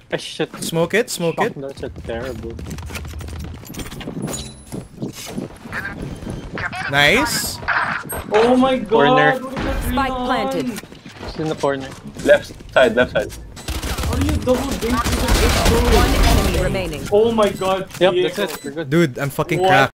I shit. Smoke it, smoke it. That's a terrible. Nice. Oh my god! Corner. Spike planted. It's in the corner. Left side, left side. Are you double dink? One enemy remaining. Oh my god. Yep, Diego. that's it. We're good. Dude, I'm fucking What? cracked.